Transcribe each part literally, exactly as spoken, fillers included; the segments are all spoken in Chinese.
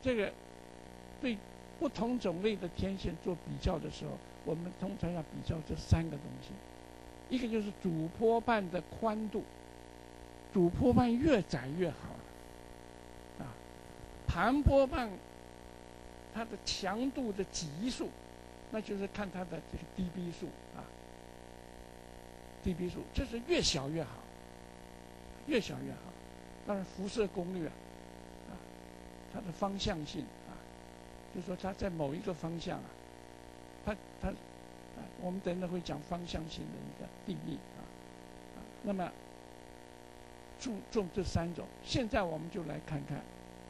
这个对不同种类的天线做比较的时候，我们通常要比较这三个东西，一个就是主波瓣的宽度，主波瓣越窄越好，啊，盘波瓣它的强度的级数，那就是看它的这个 dB 数啊 ，dB 数，这是越小越好，越小越好。当然辐射功率啊，啊，它的方向性啊，就是说它在某一个方向啊，它它啊，我们等等会讲方向性的一个定义啊，啊，那么注重这三种，现在我们就来看看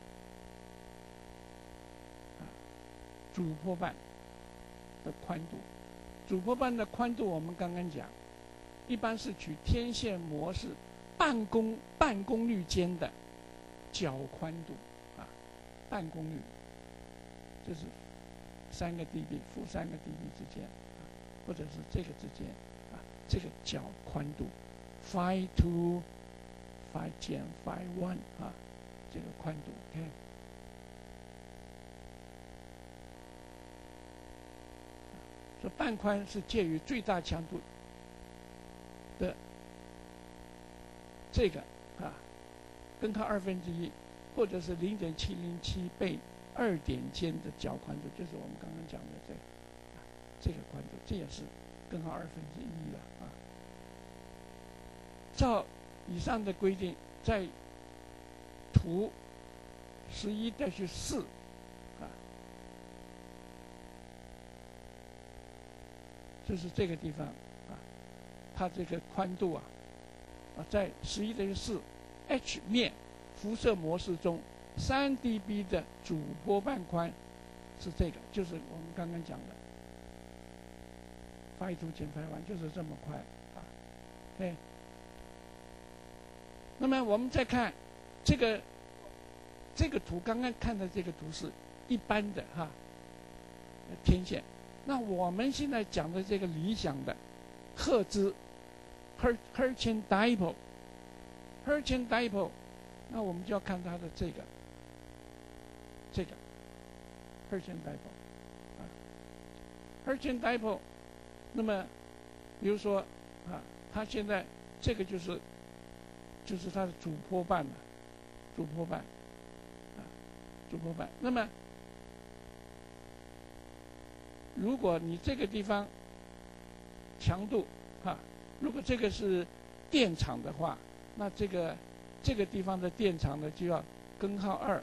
啊，主波瓣的宽度。主波瓣的宽度我们刚刚讲，一般是取天线模式半功半功率间的角宽度啊，半功率就是三个 dB 负三个 dB 之间，啊，或者是这个之间啊，这个角宽度 phi two phi 减 phi one 啊，这个宽度 OK。说半宽是介于最大强度的这个啊，根号二分之一，或者是零点七零七倍二点间的角宽度，就是我们刚刚讲的这个、啊、这个宽度，这也是根号二分之一了啊。照以上的规定，在图十一带去四啊，就是这个地方啊，它这个宽度啊。啊，在十一等于四 H 面辐射模式中，三 dB 的主波瓣宽是这个，就是我们刚刚讲的 phi two 减 phi one， 就是这么快啊。对。那么我们再看这个这个图，刚刚看的这个图是一般的哈天线。那我们现在讲的这个理想的赫兹。Hertzian dipole，Hertzian dipole， 那我们就要看它的这个，这个 Hertzian dipole， 啊 ，Hertzian dipole， 那么比如说啊，它现在这个就是就是它的主波瓣了，主波瓣，啊，主波瓣。那么如果你这个地方强度啊。如果这个是电场的话，那这个这个地方的电场呢，就要根号二，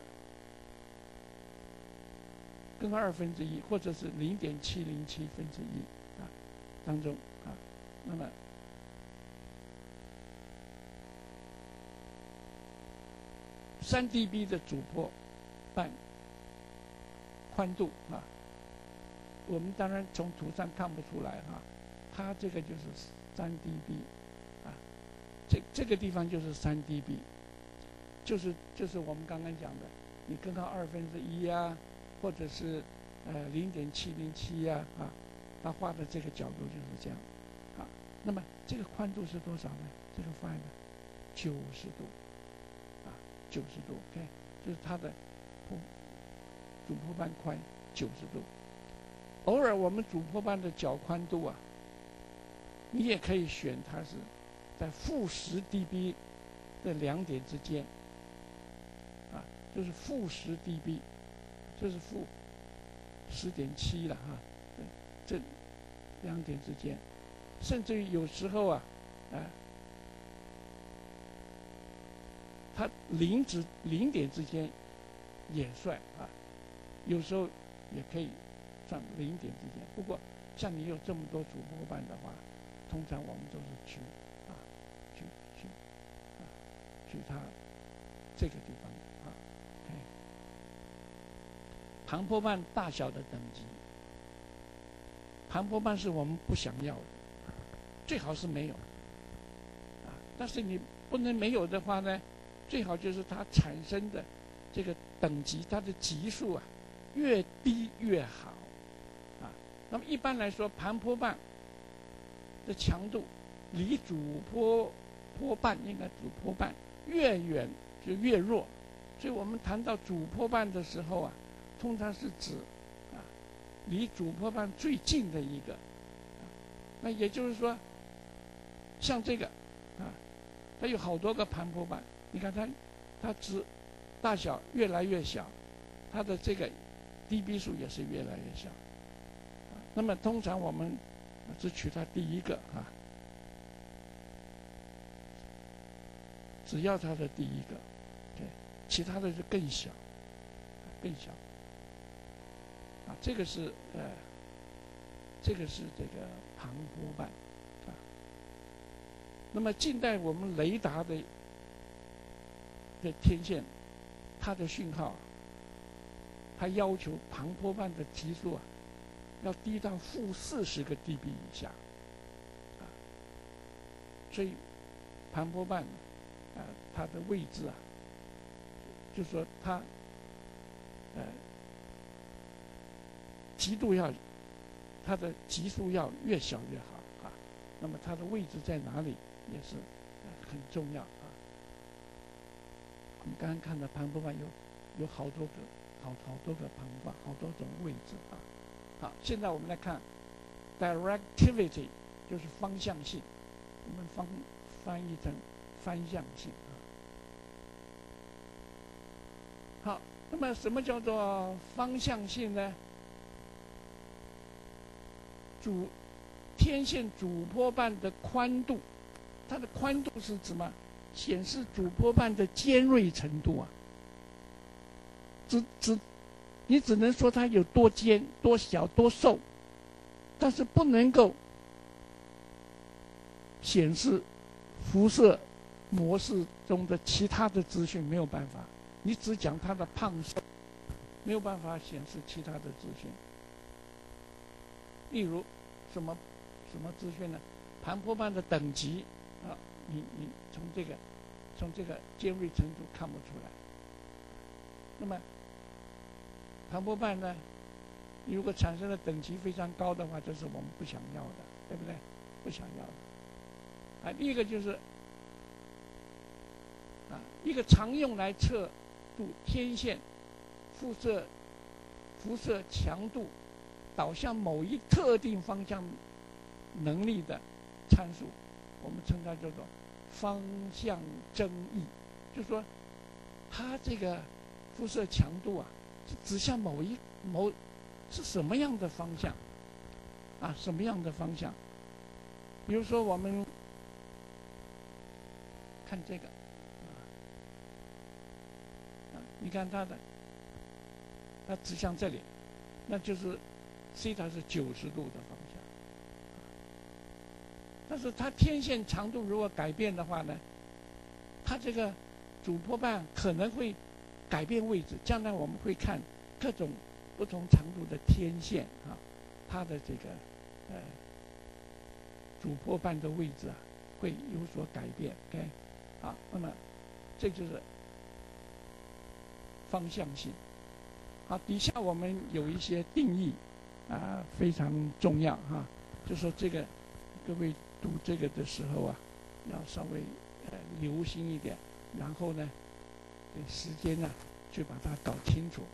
根号二分之一，或者是零点七零七分之一啊当中啊，那么三 dB 的主波瓣宽度啊，我们当然从图上看不出来哈，它这个就是三 dB， 啊，这这个地方就是三 dB， 就是就是我们刚刚讲的，你根号二分之一啊，或者是呃零点七零七呀啊，它画的这个角度就是这样，啊，那么这个宽度是多少呢？这个 phi 呢，九十度，啊，九十度 ，OK， 就是它的主波瓣宽九十度。偶尔我们主波瓣的角宽度啊。你也可以选它是在负十 dB 的两点之间，啊，就是负十 dB， 就是负十点七了哈，这两点之间，甚至于有时候啊，啊，它零值零点之间也算啊，有时候也可以算零点之间。不过像你有这么多主波瓣的话，通常我们都是取啊，取取啊，取它这个地方啊。OK， 盘波瓣大小的等级，盘波瓣是我们不想要的，最好是没有啊。但是你不能没有的话呢，最好就是它产生的这个等级，它的级数啊，越低越好啊。那么一般来说，盘波瓣的强度离主波波瓣应该主波瓣越远就越弱， 所以我们谈到主波瓣的时候啊，通常是指啊离主波瓣最近的一个。那也就是说，像这个啊，它有好多个盘波瓣，你看它它值大小越来越小，它的这个 dB 数也是越来越小。那么通常我们只取它第一个啊，只要它的第一个，对，其他的就更小，更小。啊，这个是呃，这个是这个盘波瓣啊。那么近代我们雷达的的天线，它的讯号，它要求盘波瓣的级数啊，要低到负四十个 dB 以下，啊，所以盘波瓣啊，它的位置啊，就是说它呃极度要，它的级数要越小越好啊。那么它的位置在哪里也是呃很重要啊。我们刚刚看的盘波瓣有有好多个，好好多个盘波瓣，好多种位置啊。好，现在我们来看 directivity， 就是方向性，我们翻翻译成方向性啊。好，那么什么叫做方向性呢？主天线主波瓣的宽度，它的宽度是指么？显示主波瓣的尖锐程度啊。只只你只能说它有多尖、多小、多瘦，但是不能够显示辐射模式中的其他的资讯，没有办法。你只讲它的胖瘦，没有办法显示其他的资讯。例如，什么什么资讯呢？盘波瓣的等级啊，你你从这个从这个尖锐程度看不出来。那么盘波瓣呢，如果产生的等级非常高的话，这是我们不想要的，对不对？不想要的。啊，第一个就是啊，一个常用来测度天线辐射辐射强度导向某一特定方向能力的参数，我们称它叫做方向增益。就是说，它这个辐射强度啊，是指向某一某是什么样的方向啊？什么样的方向？比如说，我们看这个啊，你看它的，它指向这里，那就是西塔是九十度的方向。但是它天线长度如果改变的话呢，它这个主波瓣可能会改变位置。将来我们会看各种不同长度的天线啊，它的这个呃主波瓣的位置啊会有所改变。OK， 好，那么这就是方向性。好，底下我们有一些定义啊，非常重要哈、啊。就说这个各位读这个的时候啊，要稍微呃留心一点，然后呢，时间呢去把它搞清楚。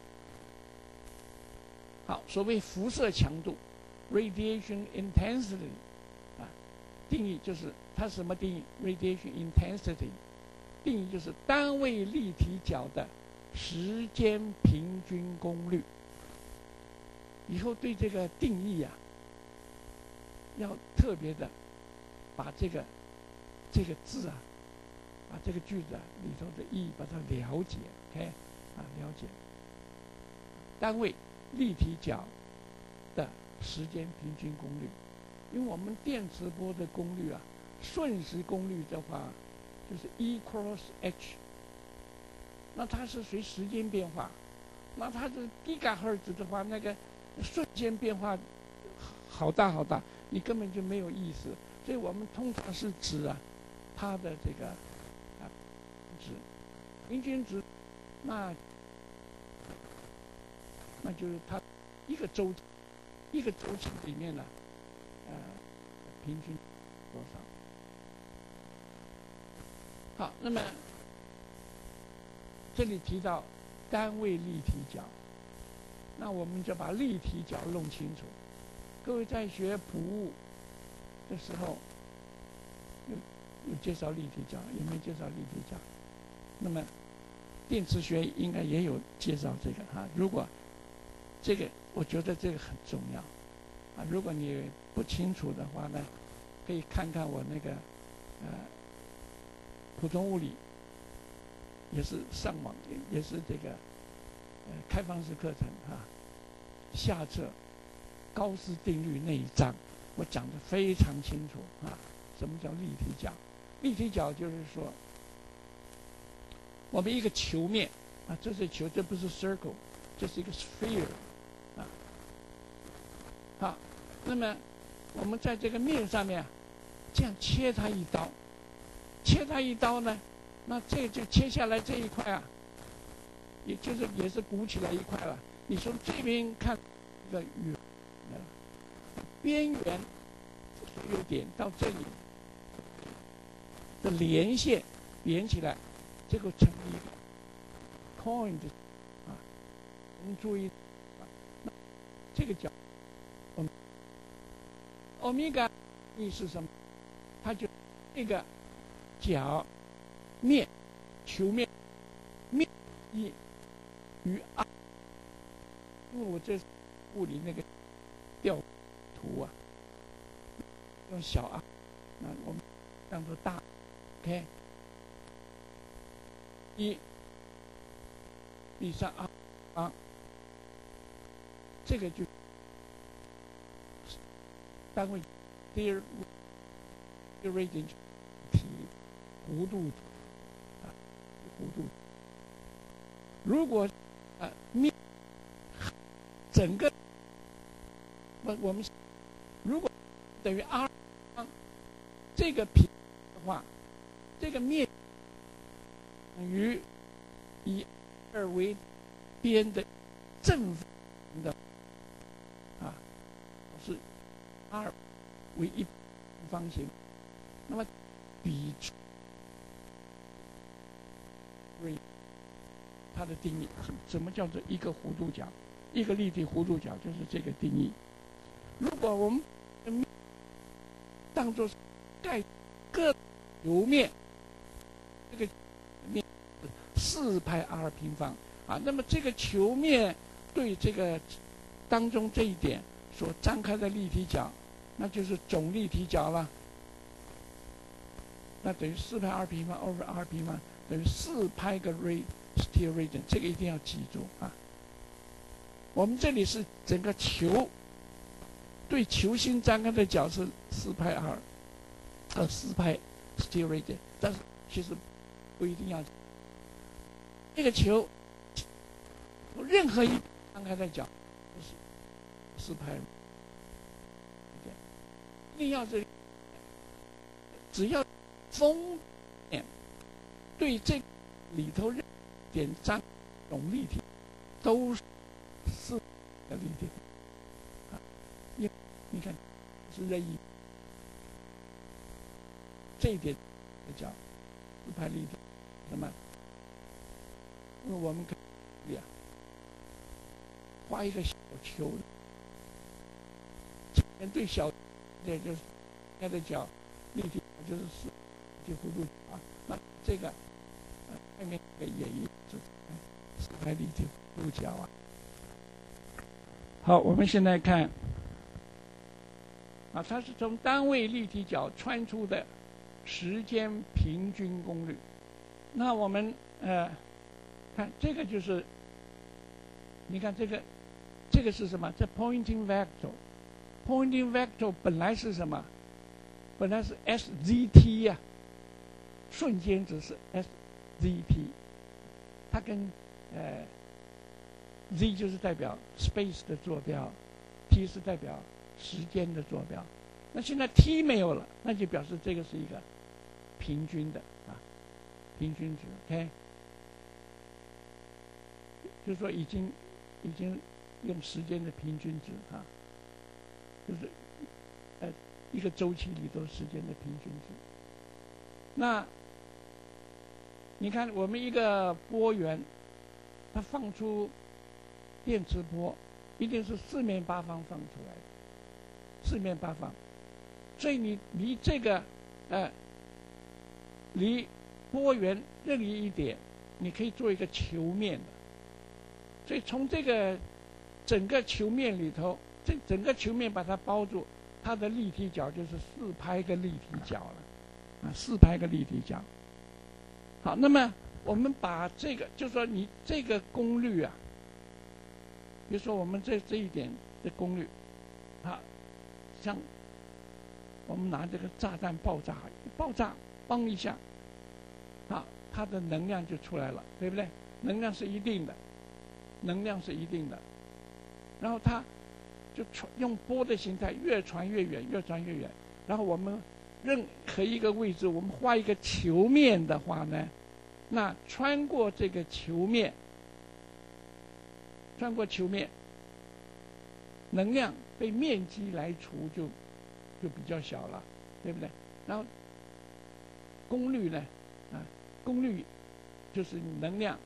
好，所谓辐射强度 （radiation intensity） 啊，定义就是它什么定义 ？radiation intensity 定义就是单位立体角的时间平均功率。以后对这个定义啊，要特别的把这个这个字啊，把这个句子啊里头的意义把它了解 ，OK， 啊了解。单位立体角的时间平均功率，因为我们电磁波的功率啊，瞬时功率的话就是 E cross H， 那它是随时间变化，那它是 gigahertz 的话，那个瞬间变化好大好大，你根本就没有意思。所以我们通常是指啊，它的这个啊值平均值，那那就是它一个周一个周期里面呢，呃，平均多少？好，那么这里提到单位立体角，那我们就把立体角弄清楚。各位在学普物的时候，有有介绍立体角，有没有介绍立体角？那么电磁学应该也有介绍这个哈。如果这个，我觉得这个很重要啊。如果你不清楚的话呢，可以看看我那个呃普通物理，也是上网，也是这个呃开放式课程哈。下册高斯定律那一章，我讲得非常清楚啊。什么叫立体角？立体角就是说，我们一个球面啊，这是球，这不是 circle， 这是一个 sphere 啊。好，那么我们在这个面上面这样切它一刀，切它一刀呢，那这就切下来这一块啊，也就是也是鼓起来一块了。你从这边看一个圆，边缘有点到这里的连线连起来，这个成一个 coin 的啊。我们注意，啊、那这个角，欧米伽意是什么？它就这个角面球面面积与 r。因为我这物理那个调图啊，用小 r， 那我们当做大 ，OK， 一比上 r， 啊，这个就单位 theory radian 体弧度啊，弧度。如果啊面整个我我们如果等于 r 方这个平的话，这个面等于以二为边的正方的啊，是 r 为一方形，那么比出它的定义，什么叫做一个弧度角？一个立体弧度角就是这个定义。如果我们当作盖各球面，这个面四派 r 平方啊，那么这个球面对这个当中这一点所张开的立体角，那就是总立体角了。那等于四派 r 平方 over r 平方等于四派个 radian steel radian， 这个一定要记住啊。我们这里是整个球对球心张开的角是四派 r， 呃四派 steel radian， 但是其实不一定要。这个球任何一张开的角都是四派，一定要是只要风点对这里头任点张总立体都是四的立体啊，你你看是任意这一点叫四派立体，什么？因为我们可以啊画一个小球，前面对小点就是它的角立体就是四立体弧度啊，那这个呃外面的也一是四派立体弧度角啊。好，我们现在看啊，它是从单位立体角穿出的时间平均功率。那我们呃看这个就是，你看这个这个是什么？这 pointing vector。pointing vector 本来是什么？本来是 s z t 呀、啊，瞬间值是 s z t， 它跟呃 z 就是代表 space 的坐标 ，t 是代表时间的坐标。那现在 t 没有了，那就表示这个是一个平均的啊，平均值 ，OK。就是说已经已经用时间的平均值啊，就是呃一个周期里头时间的平均值。那你看我们一个波源，它放出电磁波，一定是四面八方放出来的，四面八方。所以你离这个呃离波源任意一点，你可以做一个球面的。所以从这个整个球面里头，这整个球面把它包住，它的立体角就是四拍个立体角了，啊，四拍个立体角。好，那么我们把这个，就说你这个功率啊，比如说我们这这一点的功率，啊，像我们拿这个炸弹爆炸，爆炸，嘣一下，啊，它的能量就出来了，对不对？能量是一定的，能量是一定的，然后它就传用波的形态越传越远，越传越远。然后我们任何一个位置，我们画一个球面的话呢，那穿过这个球面，穿过球面，能量被面积来除就就比较小了，对不对？然后功率呢，啊，功率就是能量，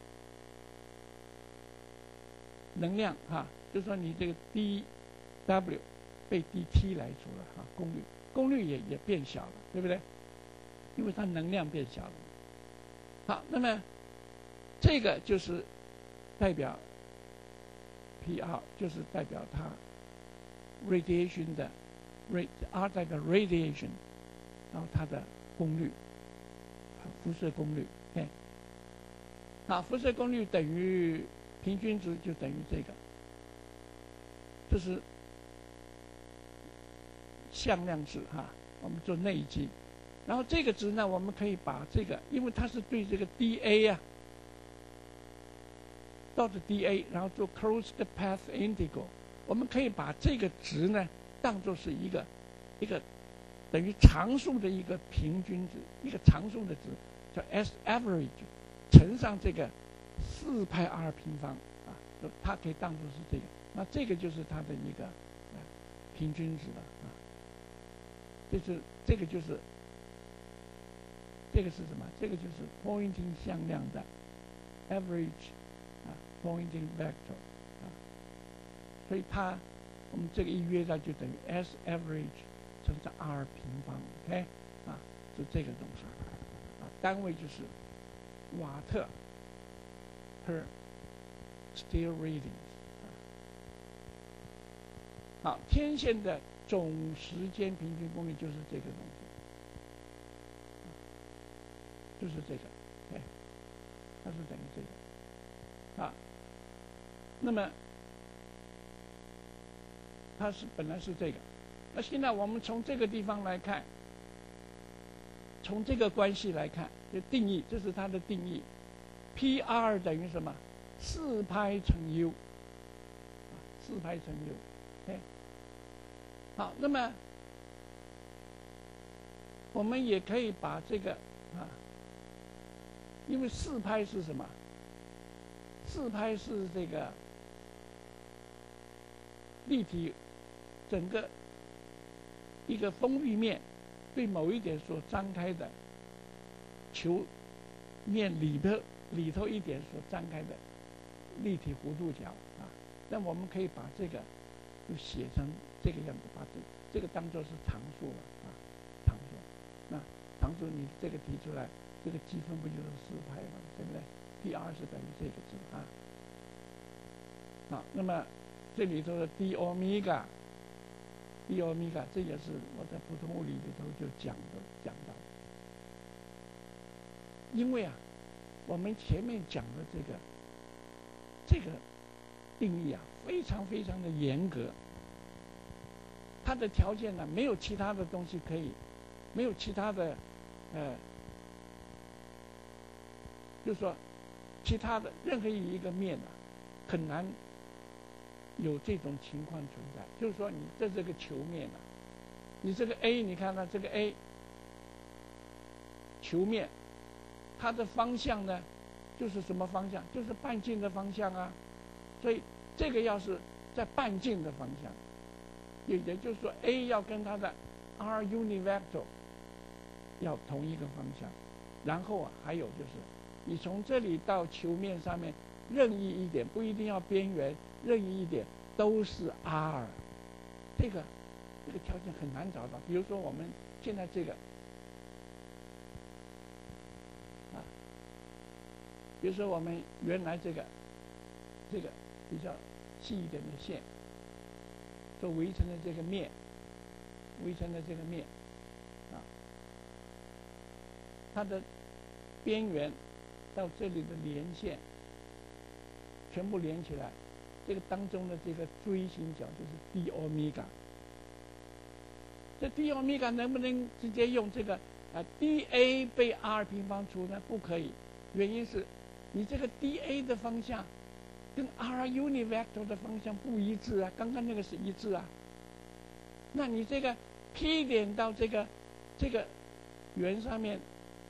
能量哈、啊，就说你这个 d w 被 dt 来除了哈、啊，功率功率也也变小了，对不对？因为它能量变小了。好，那么这个就是代表 P R， 就是代表它 radiation 的 R 代表 radiation， 然后它的功率，辐射功率。OK， 好，辐射功率等于平均值就等于这个，这是向量式哈，我们做内积。然后这个值呢，我们可以把这个，因为它是对这个 dA 啊，到的 dA， 然后做 closed path integral， 我们可以把这个值呢当作是一个一个等于常数的一个平均值，一个常数的值叫 S average 乘上这个四派 r 平方啊，它可以当作是这个，那这个就是它的一个、啊、平均值了啊，就是这个就是。这个是什么？这个就是 Poynting 向量的 average 啊 ，Poynting vector 啊，所以它我们这个一约它就等于 S average 乘上 r 平方 ，OK 啊，就这个东西啊，单位就是瓦特 per steel radians 啊。好，天线的总时间平均功率就是这个东西。就是这个，哎，它是等于这个，啊，那么它是本来是这个，那现在我们从这个地方来看，从这个关系来看，就定义，这是它的定义 ，P R 等于什么？四派乘 U， 四派乘 U， 哎，好，那么我们也可以把这个啊。因为四拍是什么？四拍是这个立体整个一个封闭面对某一点所张开的球面里头里头一点所张开的立体弧度角啊。那我们可以把这个就写成这个样子，把这这个当作是常数了啊，常数。那常数你这个提出来。这个积分不就是四派吗？对不对 ？P R 是等于这个值啊。好，那么这里头的 d 欧米伽 ，d 欧米伽，这也是我在普通物理里头就讲的讲到的。因为啊，我们前面讲的这个这个定义啊，非常非常的严格。它的条件呢，没有其他的东西可以，没有其他的呃。就是说，其他的任何一个面啊，很难有这种情况存在。就是说，你在这个球面啊，你这个 A， 你看看这个 A 球面，它的方向呢，就是什么方向？就是半径的方向啊。所以这个要是在半径的方向，也也就是说 A 要跟它的 r unit vector 要同一个方向，然后啊，还有就是你从这里到球面上面任意一点，不一定要边缘，任意一点都是 R。这个这个条件很难找到。比如说我们现在这个啊，比如说我们原来这个这个比较细一点的线，所围成的这个面，围成的这个面啊，它的边缘到这里的连线全部连起来，这个当中的这个锥形角就是 d 欧米伽。这 d 欧米伽能不能直接用这个啊 dA 被 r 平方除呢？不可以，原因是你这个 dA 的方向跟 r unit vector 的方向不一致啊，刚刚那个是一致啊。那你这个 P 点到这个这个圆上面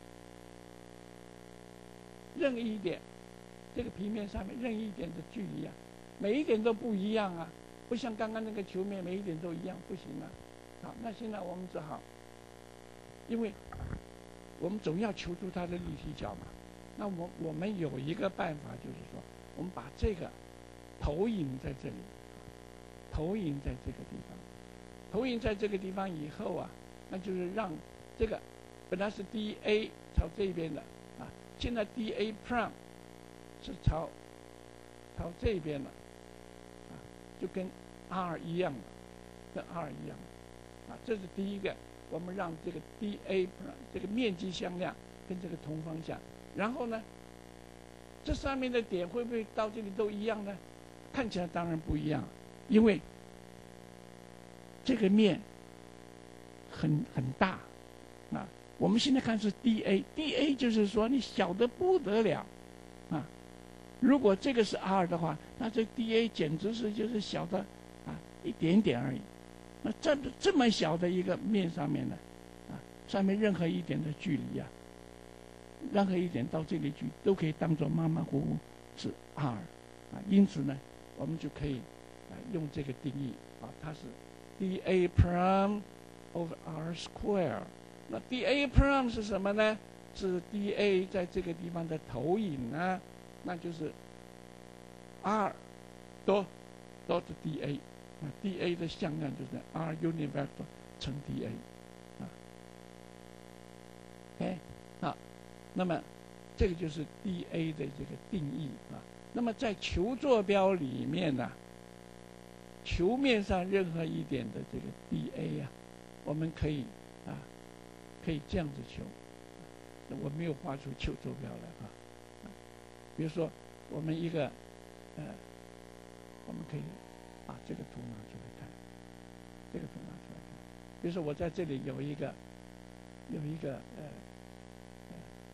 任意一点，这个平面上面任意一点的距离啊，每一点都不一样啊，不像刚刚那个球面每一点都一样，不行啊。好，那现在我们只好，因为我们总要求出它的立体角嘛，那我我们有一个办法，就是说我们把这个投影在这里，投影在这个地方，投影在这个地方以后啊，那就是让这个本来是 dA 朝这边的啊，现在 dA prime 是朝朝这边的啊，就跟 r 一样的，跟 r 一样的。啊，这是第一个，我们让这个 dA 这个面积向量跟这个同方向，然后呢，这上面的点会不会到这里都一样呢？看起来当然不一样，因为这个面很很大啊。我们现在看是 dA，dA 就是说你小得不得了啊。如果这个是 r 的话，那这 dA 简直是就是小的啊一点点而已。那这这么小的一个面上面呢，啊，上面任何一点的距离啊，任何一点到这里去都可以当作马马虎虎是 r， 啊，因此呢，我们就可以啊用这个定义啊，它是 dA prime over r square。那 dA prime 是什么呢？是 dA 在这个地方的投影呢，那就是 r dot dot dA。啊 dA 的向量就是 r unit vector 乘 dA 啊 ，OK 好，那么这个就是 dA 的这个定义啊。那么在球坐标里面呢、啊，球面上任何一点的这个 dA 啊，我们可以啊可以这样子求。我没有画出球坐标来啊，比如说我们一个呃，我们可以。把这个图拿出来看，这个图拿出来看。比如说我在这里有一个有一个呃呃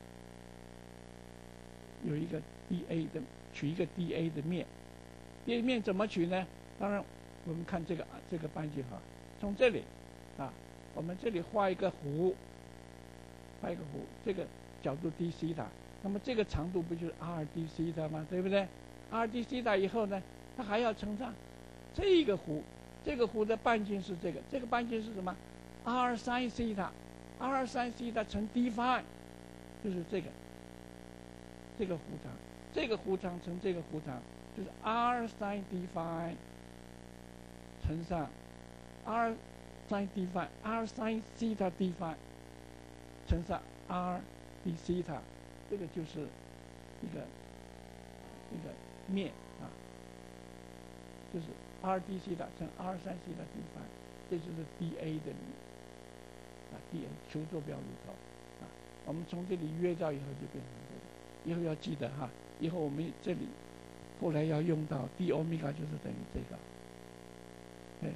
有一个 dA 的取一个 dA 的面 ，dA 面怎么取呢？当然我们看这个这个半径哈，从这里啊，我们这里画一个弧，画一个弧，这个角度 d 西塔，那么这个长度不就是 r d 西塔吗？对不对 ？r d 西塔以后呢，它还要乘上。这个弧，这个弧的半径是这个，这个半径是什么 ？r sin 西塔 ，r sin 西塔乘 d phi， 就是这个，这个弧长，这个弧长乘这个弧长，就是 r sin d phi 乘上 r sin d phi，r sin 西塔 d phi 乘上 r d 西塔，这个就是一个一个面啊，就是。r d 西塔乘 r 三西塔 d phi， 这就是 dA 的啊 dA 球坐标里头啊，我们从这里约到以后就变成这个，以后要记得哈，以后我们这里后来要用到 d 欧米伽就是等于这个，对，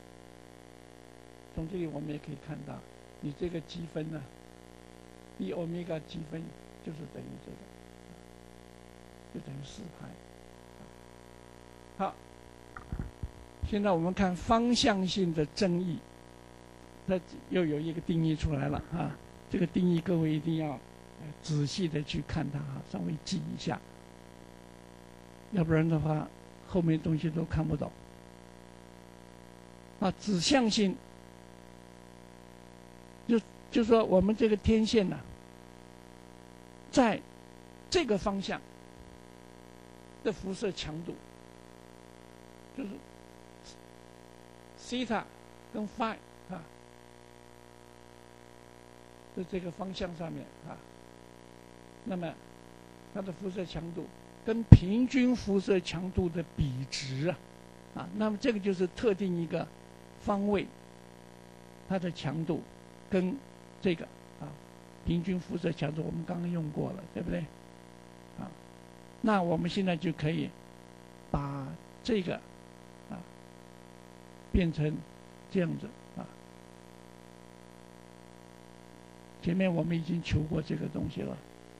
从这里我们也可以看到，你这个积分呢 ，d 欧米伽积分就是等于这个，就等于四派，好。现在我们看方向性的增益，它又有一个定义出来了啊！这个定义各位一定要仔细的去看它啊，稍微记一下，要不然的话后面东西都看不懂。啊，指向性就就说我们这个天线呢、啊，在这个方向的辐射强度，就是西塔跟 phi 啊的这个方向上面啊，那么它的辐射强度跟平均辐射强度的比值啊，啊，那么这个就是特定一个方位，它的强度跟这个啊平均辐射强度，我们刚刚用过了，对不对？啊，那我们现在就可以把这个啊变成这样子啊。前面我们已经求过这个东西了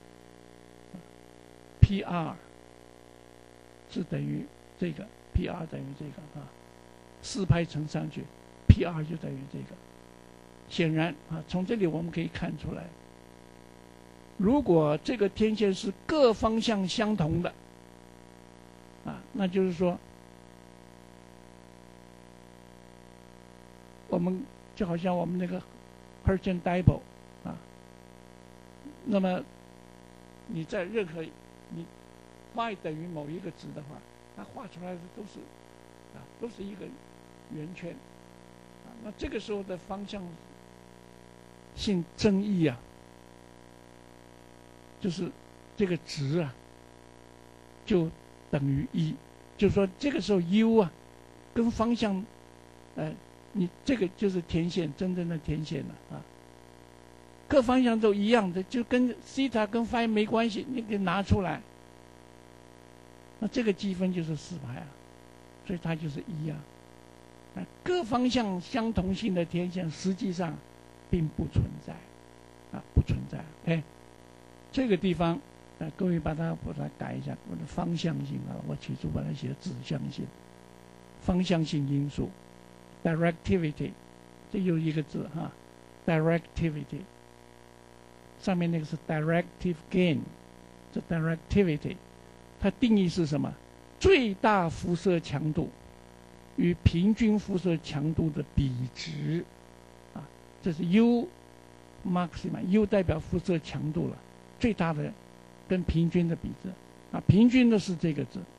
，P R 是等于这个 ，P R 等于这个啊，四派乘上去 ，P R 就等于这个。显然啊，从这里我们可以看出来，如果这个天线是各方向相同的，啊，那就是说，我们就好像我们那个 Hertzian dipole 啊，那么你在任何你 phi 等于某一个值的话，它画出来的都是啊，都是一个圆圈啊，那这个时候的方向性争议啊，就是这个值啊，就等于一，就是说这个时候 u 啊，跟方向，呃，你这个就是天线，真正的天线了啊，各方向都一样的，就跟西塔跟 phi 没关系，你给拿出来，那这个积分就是四派啊，所以它就是一啊，啊，各方向相同性的天线实际上并不存在，啊，不存在。OK， 这个地方，呃，各位把它把它改一下，我的方向性啊，我起初把它写指向性，方向性因素 ，directivity， 这又一个字哈 ，directivity， 上面那个是 directive gain， 这 directivity， 它定义是什么？最大辐射强度与平均辐射强度的比值。这是 U maximum，U 代表辐射强度了，最大的跟平均的比值啊，平均的是这个字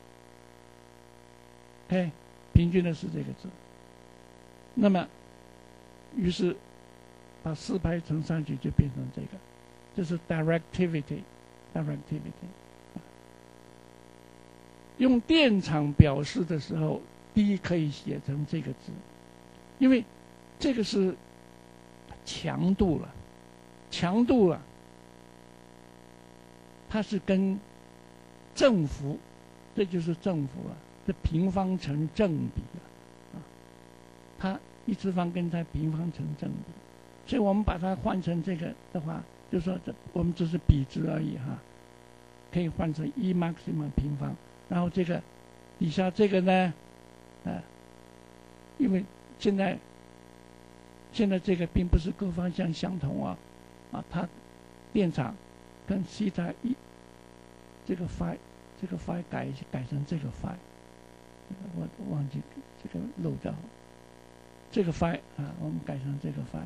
，OK， 平均的是这个字。那么，于是把四派乘上去就变成这个，这是 directivity，directivity。用电场表示的时候 ，D 可以写成这个字，因为这个是强度了，强度了，它是跟正负，这就是正负了，这平方成正比了，啊，它一次方跟它平方成正比，所以我们把它换成这个的话，就说这我们只是比值而已哈，可以换成 E maximum 平方，然后这个底下这个呢，啊，因为现在。现在这个并不是各方向相同啊，啊，它电场跟西塔一这个 phi 这个 phi 改改成这个 phi， 我忘记这个漏掉这个 phi 啊，我们改成这个 phi，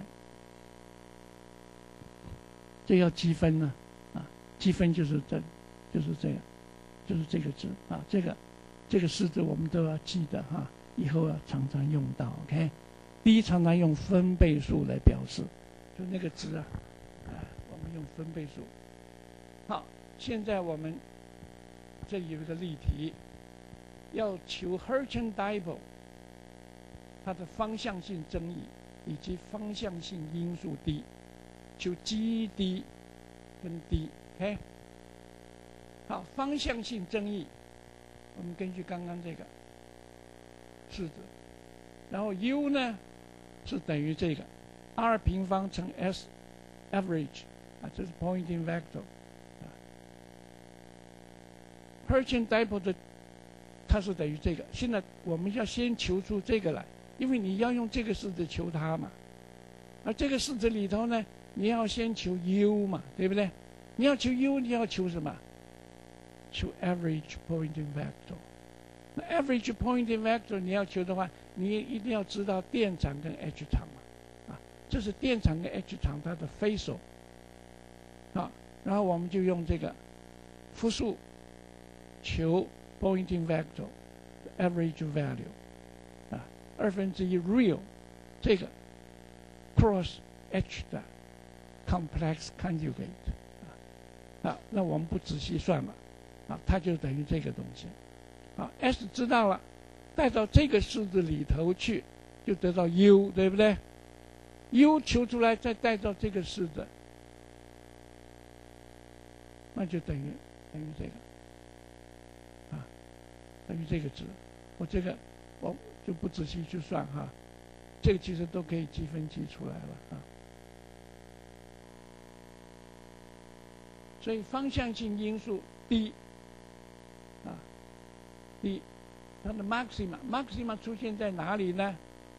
这要积分呢啊，积分就是这就是这样，就是这个字啊，这个这个式子我们都要记得哈，以后要常常用到 ，OK。第一常常用分倍数来表示，就那个值啊，啊，我们用分倍数。好，现在我们这里有一个例题，要求 Hertzian dipole 它的方向性争议以及方向性因素 D， 求 G D 跟 D，OK？ 好，方向性争议，我们根据刚刚这个式子，然后 U 呢？是等于这个 r 平方乘 s average 啊，这是 Poynting vector 啊。Hertzian dipole 的它是等于这个。现在我们要先求出这个来，因为你要用这个式子求它嘛。而这个式子里头呢，你要先求 u 嘛，对不对？你要求 u， 你要求什么？求 average Poynting vector。那 average Poynting vector 你要求的话，你一定要知道电场跟 H 场嘛，啊，这是电场跟 H 场它的 phasor， 啊，然后我们就用这个复数求 Poynting vector average value 啊，二分之一 real 这个 cross H 的 complex conjugate 啊，啊，那我们不仔细算了啊，它就等于这个东西啊 ，S 知道了，带到这个式子里头去，就得到 U， 对不对 ？U 求出来，再带到这个式子，那就等于等于这个啊，等于这个值。我这个我就不仔细去算哈，这个其实都可以积分积出来了啊。所以方向性因素低啊，低，它的 maxima maxima 出现在哪里呢？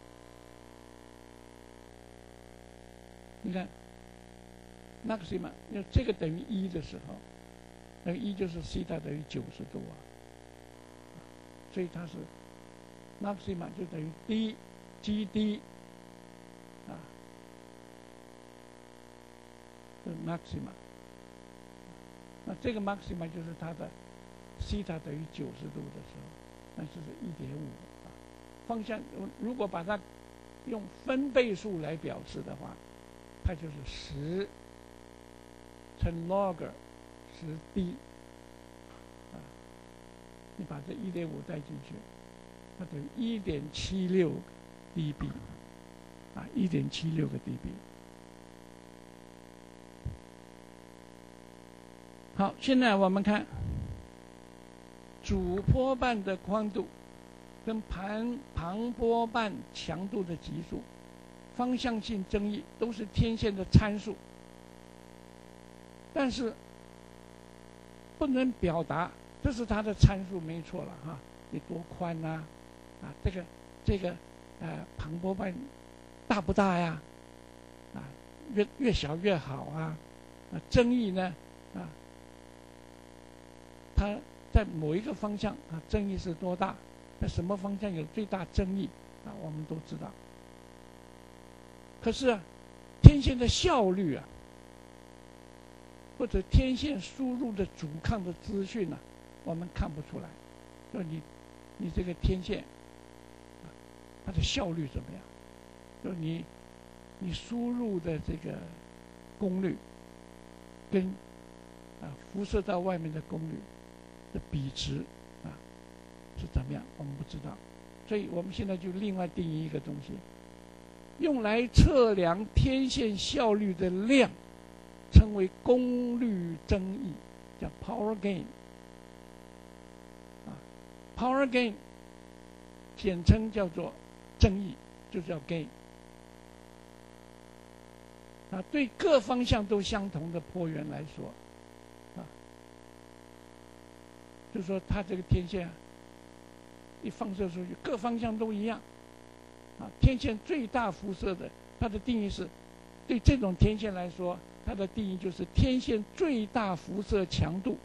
你看 maxima， 因为这个等于一的时候，那个一就是西塔等于九十度啊，所以它是 maxima 就等于 d G D 啊，是 maxima。那这个 maxima 就是它的西塔等于九十度的时候，那就是 一点五 啊。方向如果把它用分倍数来表示的话，它就是十乘 log 十 d 啊，你把这 一点五 带进去，它等于 一点七六 dB 啊 ，一点七六个 dB。好，现在我们看主波瓣的宽度跟旁旁波瓣强度的级数，方向性争议都是天线的参数，但是不能表达，这是它的参数没错了哈，你多宽呐、啊，啊，这个这个呃旁波瓣大不大呀？啊，越越小越好啊，啊，争议呢啊。它在某一个方向啊，争议是多大？在什么方向有最大争议啊？我们都知道。可是啊，天线的效率啊，或者天线输入的阻抗的资讯呢、啊，我们看不出来。就你，你这个天线，啊，它的效率怎么样？就你，你输入的这个功率，跟啊辐射到外面的功率的比值啊是怎么样？我们不知道，所以我们现在就另外定义一个东西，用来测量天线效率的量，称为功率增益，叫 power gain。啊 ，power gain 简称叫做增益，就叫 gain。啊，对各方向都相同的波源来说。就是说，它这个天线、啊、一放射出去，各方向都一样。啊，天线最大辐射的，它的定义是，对这种天线来说，它的定义就是天线最大辐射强度。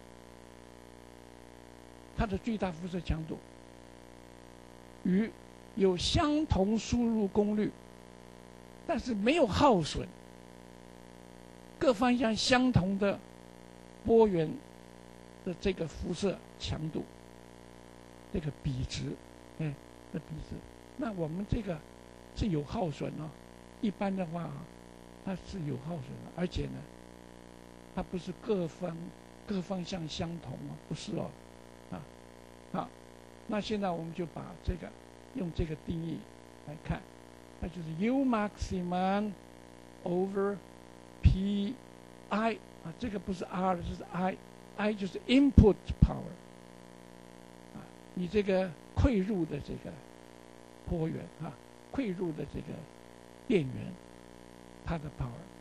它的最大辐射强度与有相同输入功率，但是没有耗损，各方向相同的波源的这个辐射强度，这个比值，哎，这比值，那我们这个是有耗损哦。一般的话啊，它是有耗损的，而且呢，它不是各方各方向相同哦，不是哦，啊，好，那现在我们就把这个用这个定义来看，那就是 U maximum over P I 啊，这个不是 R， 这是 I。I 就是 input power， 啊，你这个馈入的这个波源啊，馈入的这个电源，它的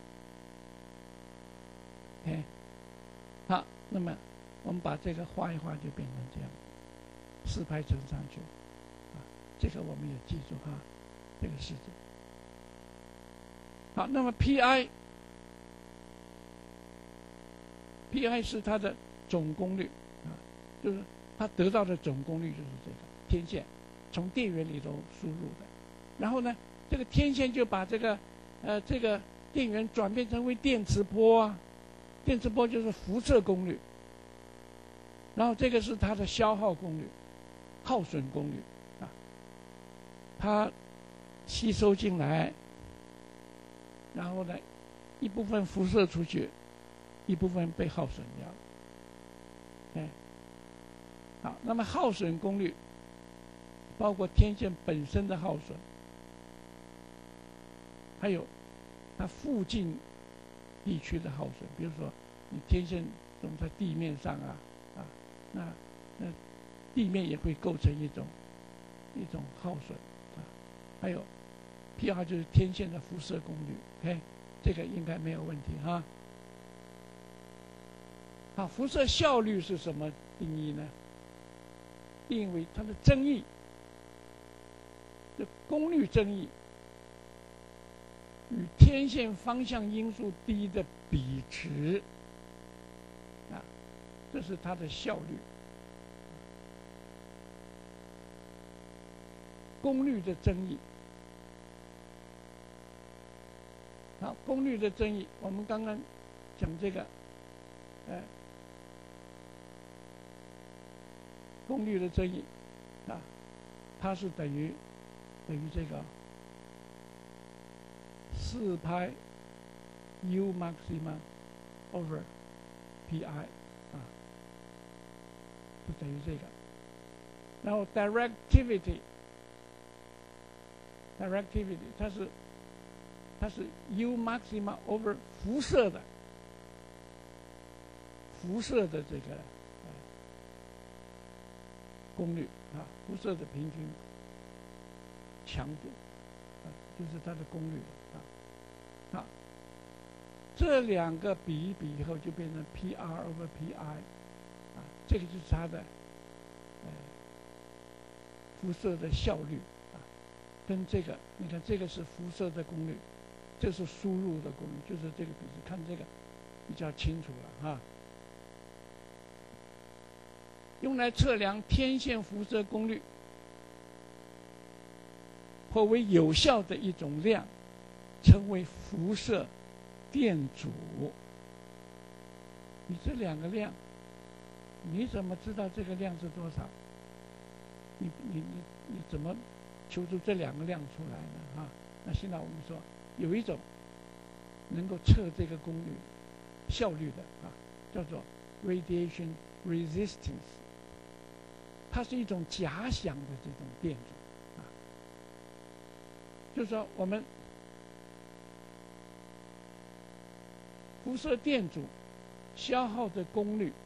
power。OK， 好，那么我们把这个画一画，就变成这样，四拍乘上去，啊，这个我们也记住哈，这个式子。好，那么 P I。P I 是它的总功率啊，就是它得到的总功率就是这个天线从电源里头输入的，然后呢，这个天线就把这个呃这个电源转变成为电磁波啊，电磁波就是辐射功率然后这个是它的消耗功率、耗损功率啊，它吸收进来，然后呢，一部分辐射出去，一部分被耗损掉。哎，好，那么耗损功率包括天线本身的耗损，还有它附近地区的耗损，比如说你天线总在地面上啊，啊，那那地面也会构成一种一种耗损啊。还有 P R 就是天线的辐射功率 ，OK， 这个应该没有问题哈。好，辐射效率是什么定义呢？定义为它的增益，这功率增益与天线方向因素低的比值，啊，这是它的效率。功率的增益，好，功率的增益，我们刚刚讲这个，呃，功率的增益，啊，它是等于等于这个四派 U maxima over Pi 啊，就等于这个。然后 directivity directivity 它是它是 U maxima over 辐射的辐射的这个、呃、功率啊，辐射的平均强度啊，就是它的功率啊。好，这两个比一比以后就变成 P R over Pi 啊，这个就是它的呃辐射的效率啊，跟这个你看这个是辐射的功率，这是输入的功率，就是这个比值，看这个比较清楚了哈。用来测量天线辐射功率颇为有效的一种量，称为辐射电阻。你这两个量，你怎么知道这个量是多少？你你你你怎么求出这两个量出来呢？啊，那现在我们说有一种能够测这个功率效率的啊，叫做 radiation resistance， 它是一种假想的这种电阻啊，就是说我们辐射电阻消耗的功率，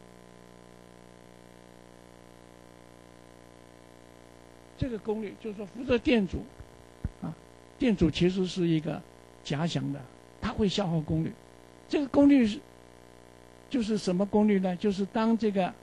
这个功率就是说辐射电阻啊，电阻其实是一个假想的，它会消耗功率。这个功率是就是什么功率呢？就是当这个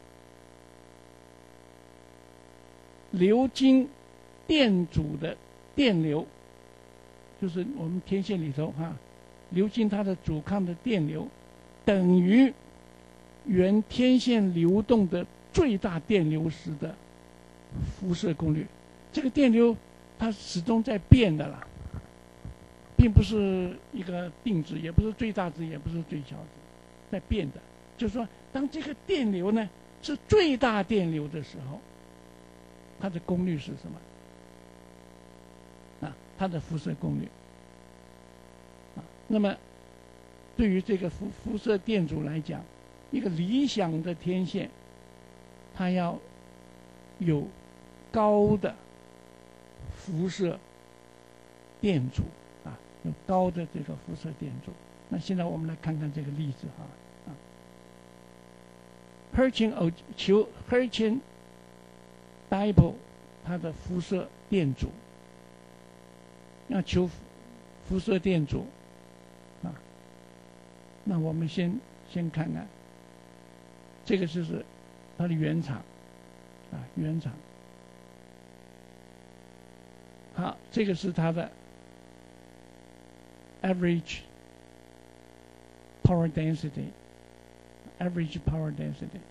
流经电阻的电流，就是我们天线里头哈、啊，流经它的阻抗的电流，等于原天线流动的最大电流时的辐射功率。这个电流它始终在变的啦，并不是一个定值，也不是最大值，也不是最小值，在变的。就是说，当这个电流呢是最大电流的时候，它的功率是什么？啊，它的辐射功率。啊，那么对于这个辐辐射电阻来讲，一个理想的天线，它要有高的辐射电阻啊，有高的这个辐射电阻。那现在我们来看看这个例子哈啊 ，Hertzian 偶求 Hertzian dipole 它的辐射电阻，要求辐射电阻啊。那我们先先看看，这个就是它的原厂啊，原厂。好，这个是它的 average power density，average power density。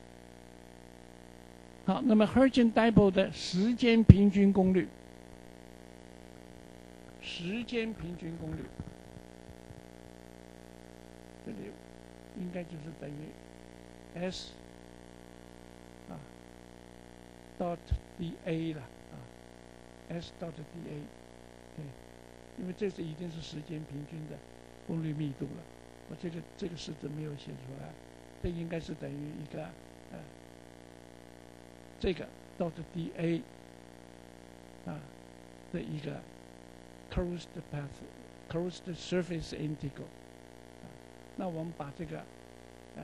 好，那么 Hertzian dipole 的时间平均功率，时间平均功率，这里应该就是等于 S dot dA 了啊 ，S dot dA， 对，因为这是已经是时间平均的功率密度了。我这个这个式子没有写出来，这应该是等于一个呃这个 dot dA 啊的一个 closed path closed surface integral。啊，那我们把这个呃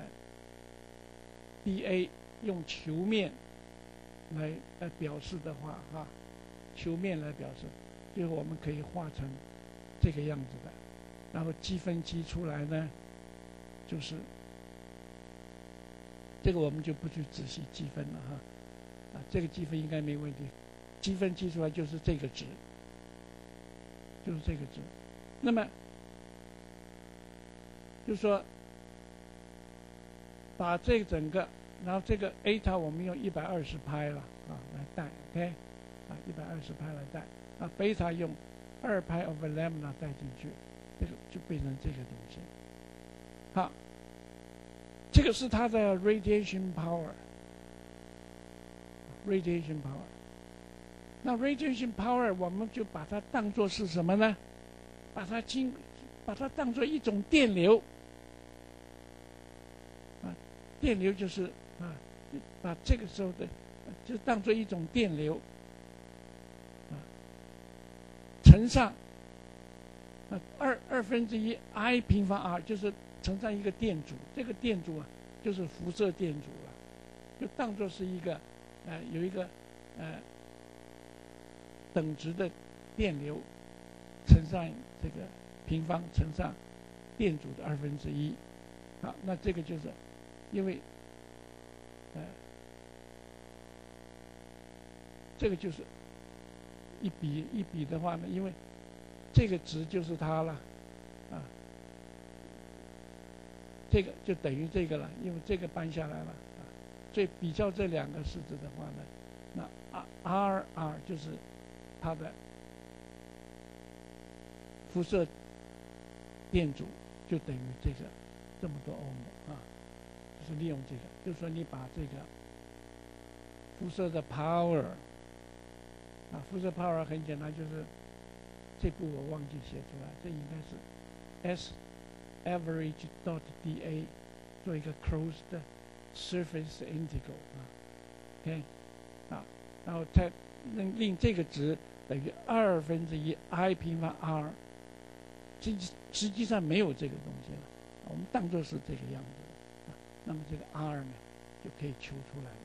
dA 用球面来来表示的话，哈、啊，球面来表示，最后我们可以画成这个样子的。然后积分积出来呢，就是这个我们就不去仔细积分了哈，啊，这个积分应该没问题，积分积出来就是这个值，就是这个值。那么就是说，把这整个，然后这个 eta 我们用一百二十派了啊来代 ，OK， 啊一百二十派来代，啊贝塔用二派 over lambda 带进去。这个就变成这个东西，好，这个是它的 radiation power，radiation power。那 radiation power 我们就把它当作是什么呢？把它经，把它当作一种电流，啊，电流就是啊，把这个时候的就当作一种电流，啊，乘上。啊，二二分之一 I 平方 r 就是乘上一个电阻，这个电阻啊就是辐射电阻了，就当作是一个呃有一个呃等值的电流乘上这个平方乘上电阻的二分之一，好，那这个就是因为呃这个就是一比一比的话呢，因为这个值就是它了，啊，这个就等于这个了，因为这个搬下来了，啊，所以比较这两个式子的话呢，那 R R 就是它的辐射电阻就等于这个这么多欧姆啊，就是利用这个，就是说你把这个辐射的 power 啊，辐射 power 很简单，就是。这步我忘记写出来，这应该是 S average dot dA 做一个 closed surface integral 啊 ，OK 啊，然后再令令这个值等于二分之一 I 平方 r， 实实际上没有这个东西了，我们当作是这个样子的，啊，那么这个 r 呢就可以求出来了。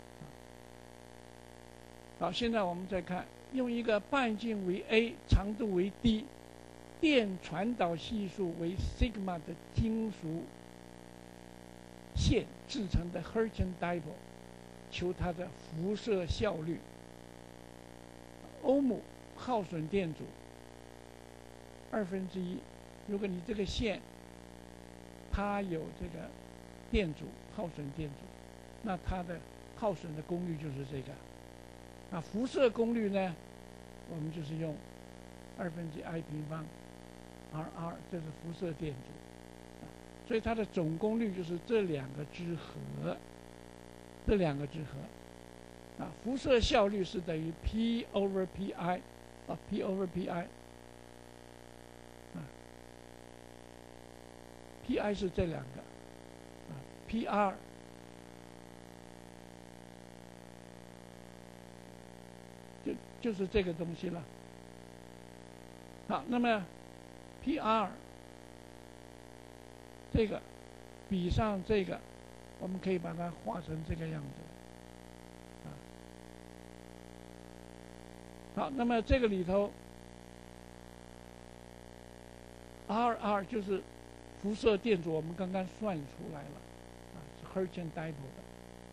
好，现在我们再看。用一个半径为 a、长度为 d、电传导系数为 sigma 的金属线制成的 Hertzian dipole， 求它的辐射效率。欧姆耗损电阻二分之一。如果你这个线它有这个电阻耗损电阻，那它的耗损的功率就是这个。那辐射功率呢，我们就是用二分之 I 平方 R R， 这是辐射电阻，所以它的总功率就是这两个之和，这两个之和。啊，辐射效率是等于 P over Pi， 啊 P over Pi， 啊 Pi 是这两个，啊 P R。就就是这个东西了。好，那么 P R 这个比上这个，我们可以把它画成这个样子。啊，好，那么这个里头 R R 就是辐射电阻，我们刚刚算出来了，啊，是 Hertzian dipole 的，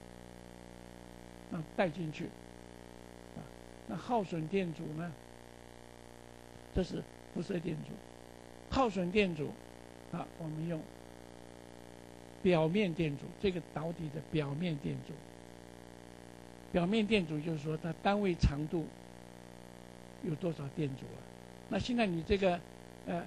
那带进去。那耗损电阻呢？这是辐射电阻，耗损电阻啊，我们用表面电阻，这个导体的表面电阻。表面电阻就是说它单位长度有多少电阻啊？那现在你这个呃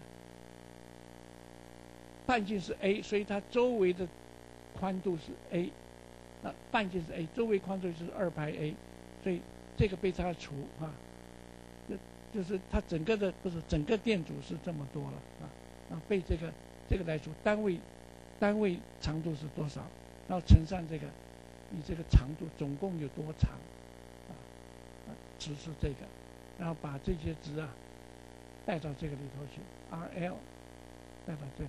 半径是 a， 所以它周围的宽度是 a， 那半径是 a， 周围宽度就是二派 a， 所以这个被它除啊，就就是它整个的不是整个电阻是这么多了啊，啊被这个这个来除，单位单位长度是多少，然后乘上这个你这个长度总共有多长啊，啊值是这个，然后把这些值啊带到这个里头去 ，R L 带到这里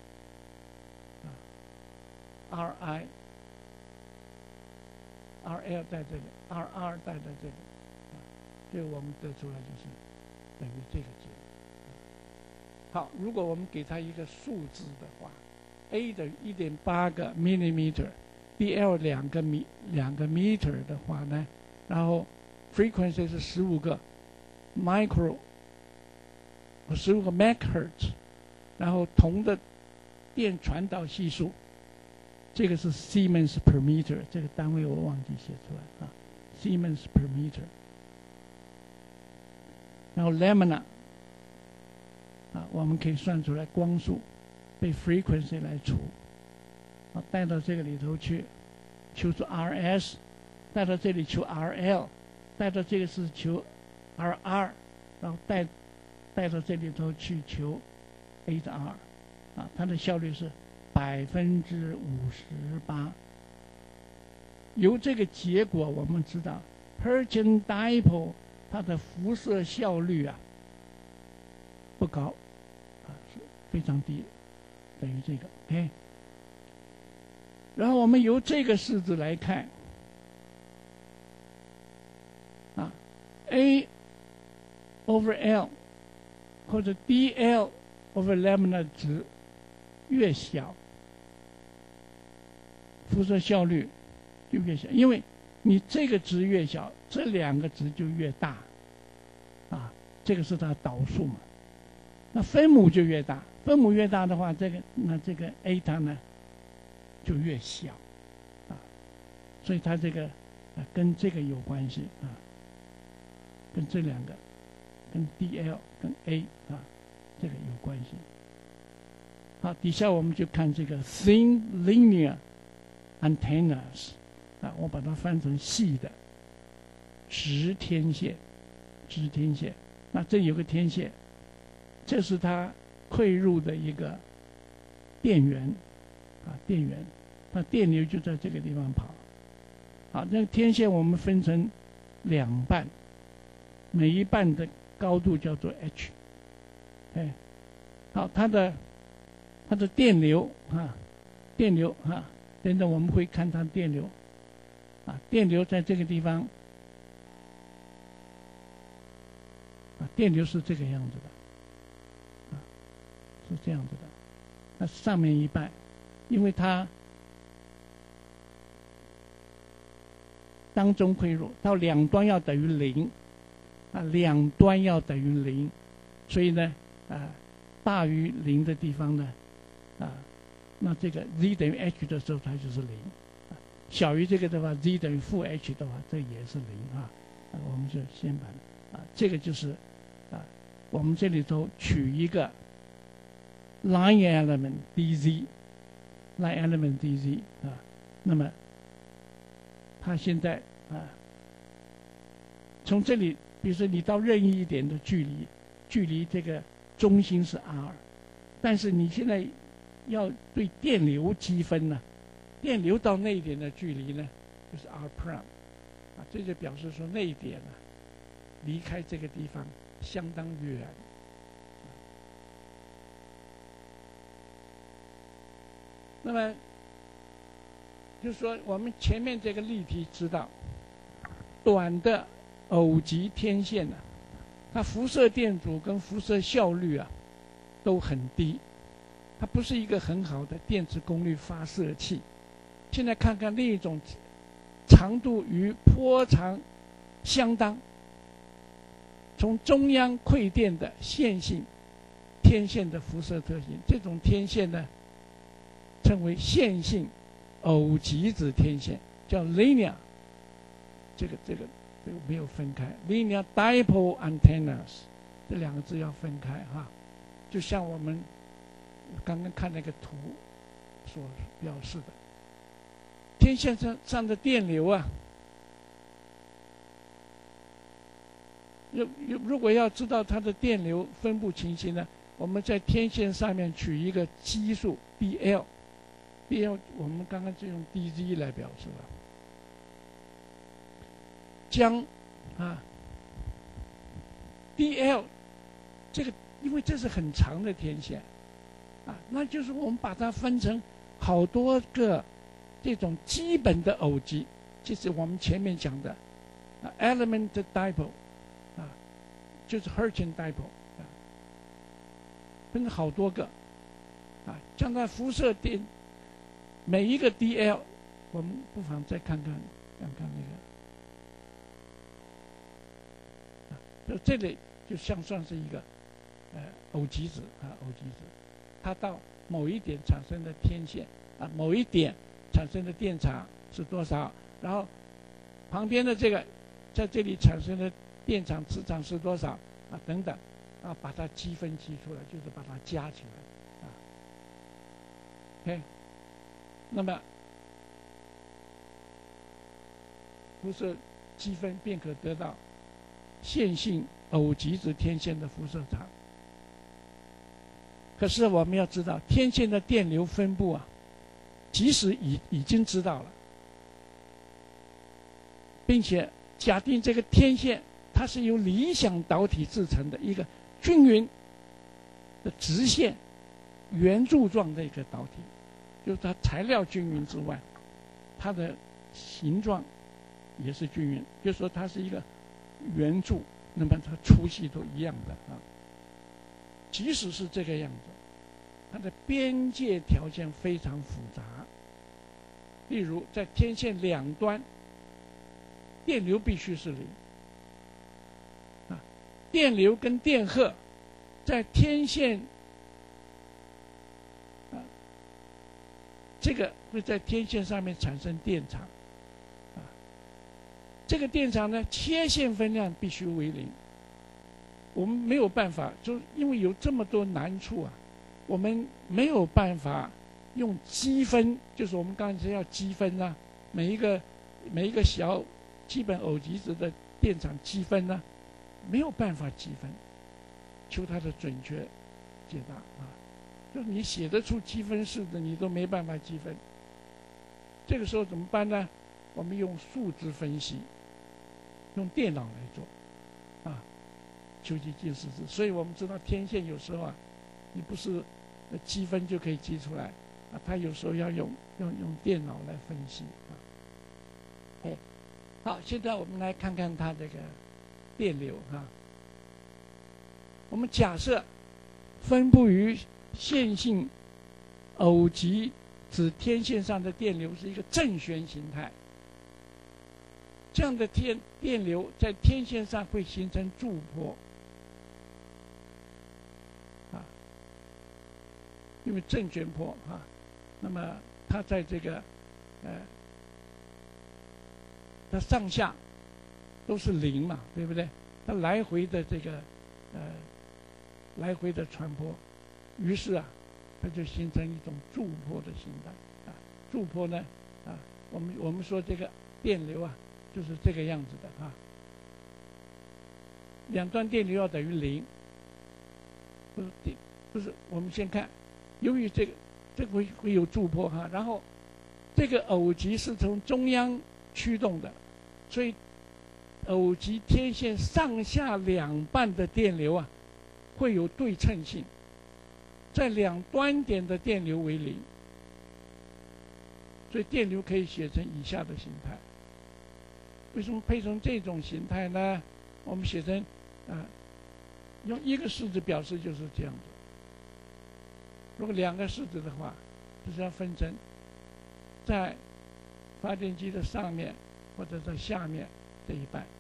啊 ，R I。R L 在这里 ，R R 带在这里，啊，所以我们得出来就是等于这个值。好，如果我们给它一个数字的话 ，A 等于一点八个 millimeter，B L 两个米两个 meter 的话呢，然后 frequency 是十五个 micro， 十五个 megahertz， 然后铜的电传导系数。这个是 Siemens per meter， 这个单位我忘记写出来啊 ，Siemens per meter。然后 Lamina 啊，我们可以算出来光速被 frequency 来除，啊，带到这个里头去，求出 R S， 带到这里求 R L， 带到这个是求 R R， 然后带带到这里头去求 A 的 R， 啊，它的效率是百分之五十八。由这个结果，我们知道 Hertzian dipole 它的辐射效率啊不高，啊是非常低，等于这个 OK。然后我们由这个式子来看，啊 A over L 或者 D L over lambda 值越小，辐射效率就越小，因为你这个值越小，这两个值就越大，啊，这个是它导数嘛。那分母就越大，分母越大的话，这个那这个 A 它呢就越小，啊，所以它这个啊跟这个有关系啊，跟这两个，跟 D L 跟 A 啊这个有关系。好，底下我们就看这个 thin linear antennas， 啊，我把它翻成细的直天线，直天线。那这有个天线，这是它汇入的一个电源，啊，电源，那电流就在这个地方跑。好，那个天线我们分成两半，每一半的高度叫做 h， 哎，好，它的。它的电流啊，电流啊，等等我们会看它电流，啊，电流在这个地方，啊，电流是这个样子的，啊，是这样子的，那上面一半，因为它当中汇入到两端要等于零，啊，两端要等于零，所以呢，啊，大于零的地方呢。啊，那这个 z 等于 h 的时候，它就是零；啊，小于这个的话 ，z 等于负 h 的话，这也是零啊。啊，我们就先把啊，这个就是啊，我们这里头取一个 line element dz，line element dz 啊，那么它现在啊，从这里，比如说你到任意一点的距离，距离这个中心是 r， 但是你现在要对电流积分呢，电流到那一点的距离呢，就是 r prime， 啊，这就表示说那一点呢，离开这个地方相当远。那么，就是说我们前面这个例题知道，短的偶极天线呢，它辐射电阻跟辐射效率啊，都很低。它不是一个很好的电磁功率发射器。现在看看另一种长度与波长相当、从中央馈电的线性天线的辐射特性，这种天线呢称为线性偶极子天线，叫 linear。这个这个这个没有分开 ，linear dipole antennas 这两个字要分开哈，就像我们刚刚看那个图所表示的，天线上上的电流啊， 如如果要知道它的电流分布情形呢，我们在天线上面取一个基数 D L，D L 我们刚刚就用 D Z 来表示了。将啊 D L 这个，因为这是很长的天线啊，那就是我们把它分成好多个这种基本的偶极，就是我们前面讲的啊 element dipole 啊，就是 Hertzian dipole 啊，分成好多个啊，将它辐射电每一个 D L， 我们不妨再看看看看那个。就这里就像算是一个呃偶极子啊，偶极子，它到某一点产生的天线啊，某一点产生的电场是多少，然后旁边的这个在这里产生的电场磁场是多少啊，等等啊，把它积分积出来，就是把它加起来啊。OK， 那么辐射积分便可得到线性偶极子天线的辐射场。可是我们要知道，天线的电流分布啊，即使已已经知道了，并且假定这个天线它是由理想导体制成的一个均匀的直线圆柱状的一个导体，就是它材料均匀之外，它的形状也是均匀，就是说它是一个圆柱，那么它粗细都一样的啊。即使是这个样子，它的边界条件非常复杂。例如，在天线两端，电流必须是零啊，电流跟电荷在天线啊，这个会在天线上面产生电场啊，这个电场呢，切线分量必须为零。我们没有办法，就因为有这么多难处啊，我们没有办法用积分，就是我们刚才要积分啊，每一个每一个小基本偶极子的电场积分呢、啊，没有办法积分，求它的准确解答啊，就你写得出积分式的，你都没办法积分。这个时候怎么办呢？我们用数值分析，用电脑来做啊。求其近似值，所以我们知道天线有时候啊，你不是积分就可以积出来啊，它有时候要用用用电脑来分析啊。哎，好，现在我们来看看它这个电流啊。我们假设分布于线性偶极子天线上的电流是一个正弦形态，这样的电电流在天线上会形成驻波。因为正弦波啊，那么它在这个呃，它上下都是零嘛，对不对？它来回的这个呃来回的传播，于是啊，它就形成一种驻波的形态啊。驻波呢啊，我们我们说这个电流啊，就是这个样子的啊。两端电流要等于零，不是电，不是。我们先看。由于这个这个会会有驻波哈，然后这个偶极是从中央驱动的，所以偶极天线上下两半的电流啊会有对称性，在两端点的电流为零，所以电流可以写成以下的形态。为什么配成这种形态呢？我们写成啊，用一个式子表示就是这样子。如果两个式子的话，就是要分成在发电机的上面或者在下面这一半。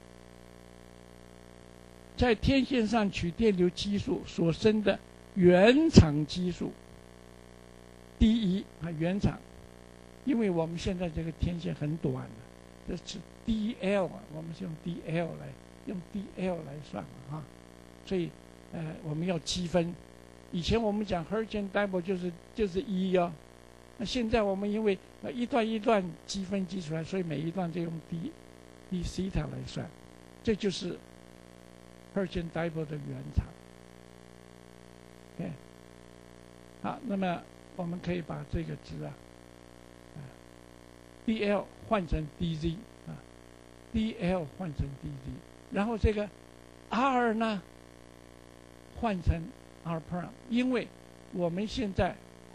在天线上取电流基数所生的原场基数 D 一啊，原场，因为我们现在这个天线很短的，这是 D L 啊，我们是用 D L 来用 D L 来算啊，所以呃我们要积分。以前我们讲 Hertzian dipole 就是就是一哦，那现在我们因为呃一段一段积分积出来，所以每一段就用 d d 西塔来算，这就是 Hertzsprung dipole 的原场。OK， 好，那么我们可以把这个值啊，啊 dl 换成 dz 啊 ，dl 换成 dz， 然后这个 r 呢换成 r prime， 因为我们现在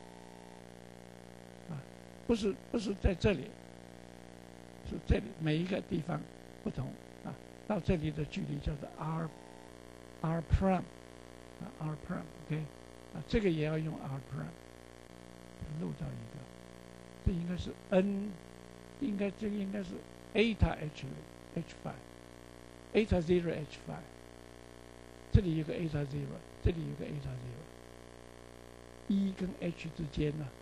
啊不是不是在这里，是这里每一个地方不同啊，到这里的距离叫做 r r prime 啊 r prime OK 啊，这个也要用 r prime， 漏掉一个，这应该是 n， 应该这个应该是 eta h h five eta zero h five， 这里有个 eta zero， 这里有个 eta zero， 一跟 h 之间呢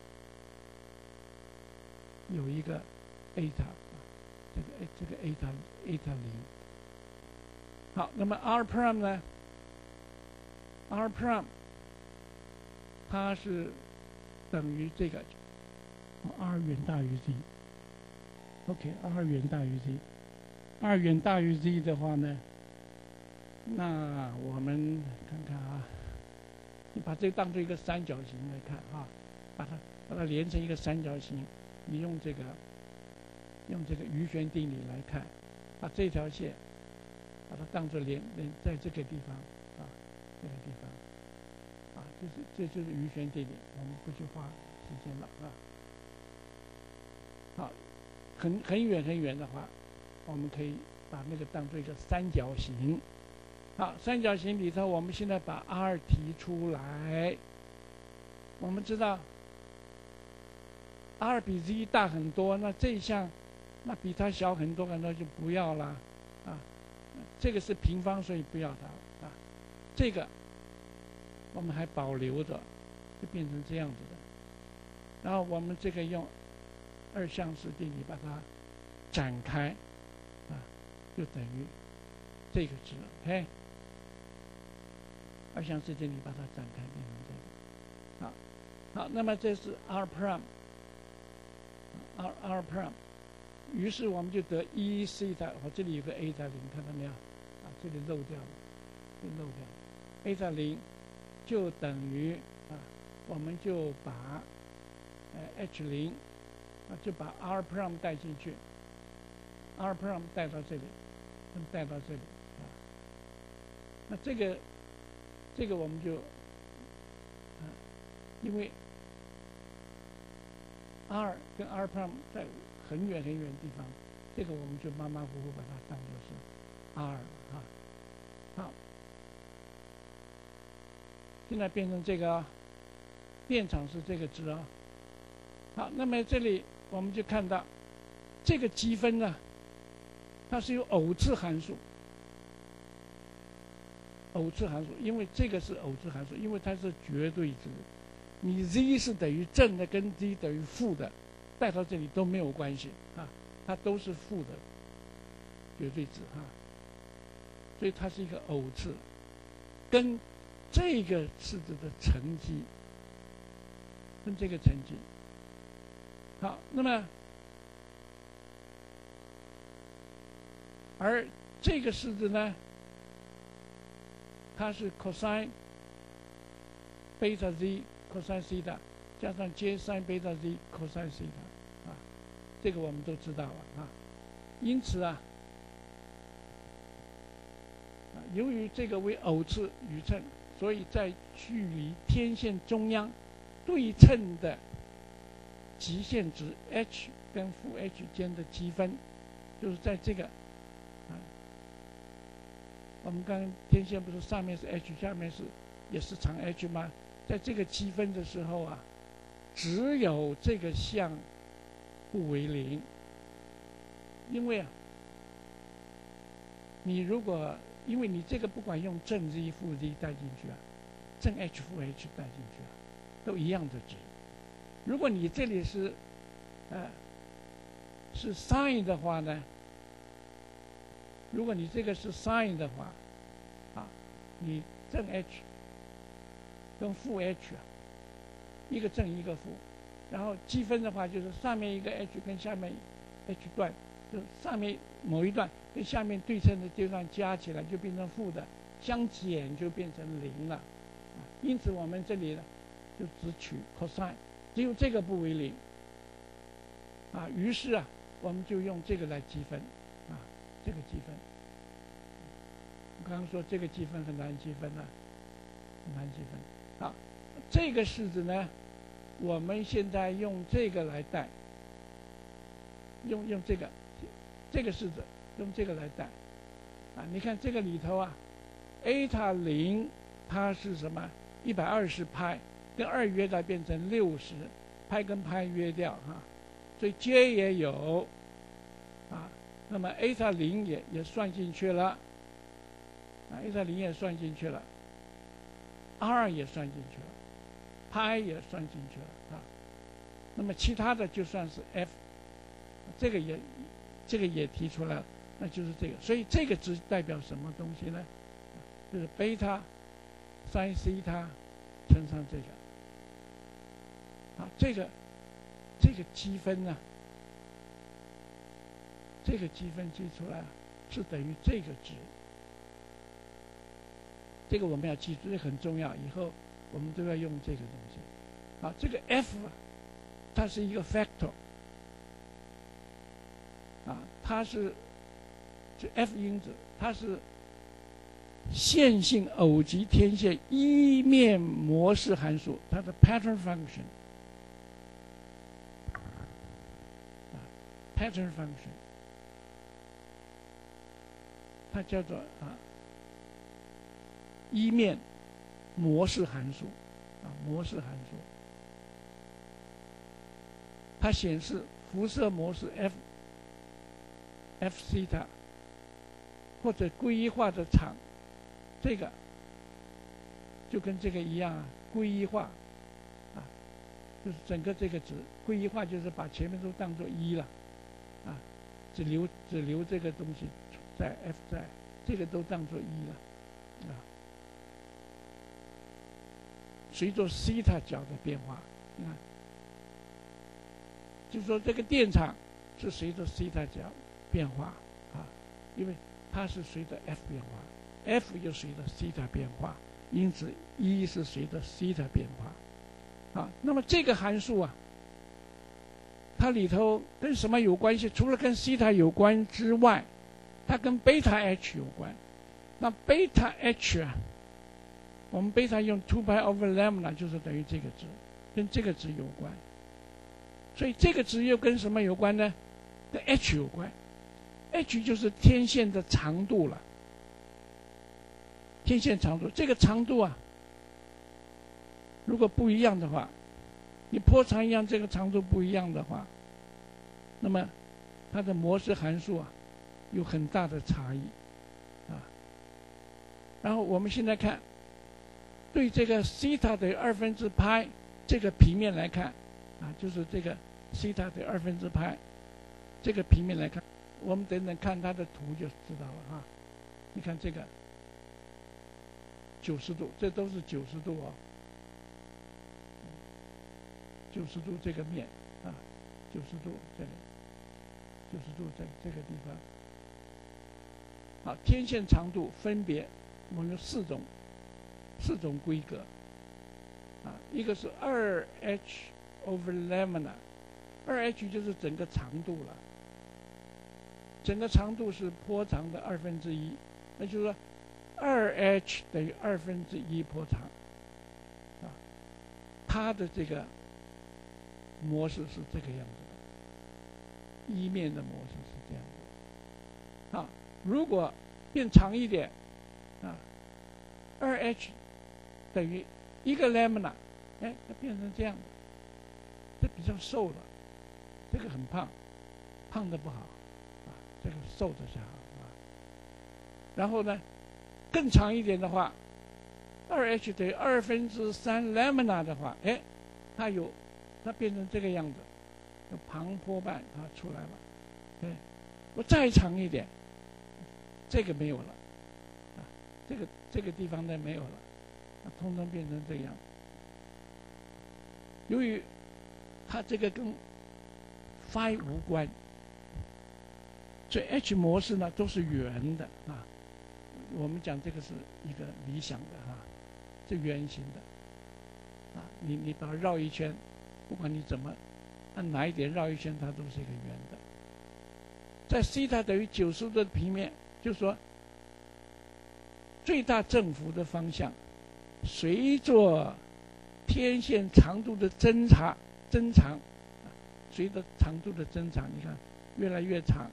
有一个 eta， 这个这个 eta eta 零。好，那么 r prime 呢 ？r prime 它是等于这个 r 远大于 z。OK，r 远大于 z，r 远大于 z 的话呢，那我们看看啊，你把这个当做一个三角形来看啊，把它把它连成一个三角形，你用这个用这个余弦定理来看，把这条线把它当做连连在这个地方啊，这个地方啊，这是这就是余弦定理，我们不去花时间了啊。好，很很远很远的话，我们可以把那个当做一个三角形。好，三角形里头，我们现在把 r 提出来。我们知道 r 比 z 大很多，那这一项那比它小很多很多就不要了啊。这个是平方，所以不要它啊。这个我们还保留着，就变成这样子的。然后我们这个用二项式定理把它展开啊，就等于这个值 ，OK。二项式定理把它展开变成这个，好，好，那么这是 r prime，r r prime， 于是我们就得一西塔，我这里有个 a 塔零，看到没有？啊，这里漏掉了，这里漏掉了 ，a 塔零就等于啊，我们就把呃 h 零啊，就把 r prime 带进去 ，r prime 带到这里，带到这里啊，那这个。这个我们就，啊，因为 r 跟 r prime 在很远很远的地方，这个我们就马马虎虎把它当作是 r 啊。好，现在变成这个电场是这个值啊。好，那么这里我们就看到这个积分呢，它是有偶次函数。偶次函数，因为这个是偶次函数，因为它是绝对值，你 z 是等于正的跟 z 等于负的，带到这里都没有关系啊，它都是负的绝对值啊，所以它是一个偶次，跟这个式子的乘积，跟这个乘积。好，那么而这个式子呢？它是 cosine 贝塔 z cosine 西塔加上 j sin 贝塔 z cosine 西塔啊，这个我们都知道了啊。因此啊，啊由于这个为偶次宇称，所以在距离天线中央对称的极限值 h 跟负 h 间的积分，就是在这个。我们刚刚天线不是上面是 h， 下面是也是长 h 吗？在这个积分的时候啊，只有这个项不为零，因为啊，你如果因为你这个不管用正 z 负 z 带进去啊，正 h 负 h 带进去啊，都一样的值。如果你这里是呃是 sin 的话呢？如果你这个是 sin 的话，啊，你正 h 跟负 h 啊，一个正一个负，然后积分的话就是上面一个 h 跟下面 h 段，就上面某一段跟下面对称的这段加起来就变成负的， 相减就变成零了，啊，因此我们这里呢就只取 cosine， 只有这个不为零，啊，于是啊我们就用这个来积分，啊，这个积分。我刚刚说这个积分很难积分呢，很难积分。好，这个式子呢，我们现在用这个来代，用用这个这个式子用这个来代。啊，你看这个里头啊 ，A 塔零它是什么？一百二十派，跟二约掉变成六十，派跟派约掉哈，所以 J 也有，啊，那么 A 塔零也也算进去了，啊 ，A 塔零也算进去了 ，R 也算进去了，派也算进去了啊，那么其他的就算是 F， 这个也这个也提出来了。那就是这个，所以这个值代表什么东西呢？就是贝塔 sin 西塔乘上这个，啊，这个这个积分呢，这个积分记出来是等于这个值，这个我们要记住，这很重要，以后我们都要用这个东西。啊，这个 f 它是一个 factor， 啊，它是。就 F 因子，它是线性偶极天线一面模式函数，它的 pattern function， 啊 ，pattern function， 它叫做啊一面模式函数，啊模式函数，它显示辐射模式 F F 西塔。或者归一化的场，这个就跟这个一样啊，归一化啊，就是整个这个值归一化，就是把前面都当作一了啊，只留只留这个东西在 F 在，这个都当作一了啊。随着西塔角的变化，你看，就是说这个电场是随着西塔角变化啊，因为它是随着 F 变化 ，F 又随着西塔变化，因此 E 是随着西塔变化，啊，那么这个函数啊，它里头跟什么有关系？除了跟西塔有关之外，它跟贝塔 H 有关。那贝塔 H 啊，我们贝塔用 two pi over lambda 就是等于这个值，跟这个值有关。所以这个值又跟什么有关呢？跟 H 有关。H 就是天线的长度了，天线长度，这个长度啊，如果不一样的话，你波长一样，这个长度不一样的话，那么它的模式函数啊，有很大的差异，啊。然后我们现在看，对这个西塔等于二分之派这个平面来看，啊，就是这个西塔等于二分之派这个平面来看。我们等等看它的图就知道了哈。你看这个九十度，这都是九十度哦，九十度这个面啊，九十度这里，九十度这这个地方。好，天线长度分别我们有四种，四种规格啊，一个是二 h over lambda， 二 h 就是整个长度了。整个长度是波长的二分之一，那就是说，二 h 等于二分之一波长，啊，它的这个模式是这个样子的，一面的模式是这样子的。啊，如果变长一点，啊，二 h 等于一个 lambda， 哎，它变成这样的，这比较瘦了，这个很胖，胖的不好。这个瘦的才好啊。然后呢，更长一点的话，二 h 等于二分之三 lambda 的话，哎，它有，它变成这个样子，有旁坡瓣啊出来了。哎，我再长一点，这个没有了，啊，这个这个地方呢没有了，啊，通通变成这样。由于它这个跟 phi 无关。所以 H 模式呢都是圆的啊， 我们讲这个是一个理想的哈，是圆形的，啊，你你把它绕一圈，不管你怎么按哪一点绕一圈，它都是一个圆的。在西塔等于九十度的平面，就是说最大振幅的方向，随着天线长度的增长增长，随着长度的增长，你看越来越长。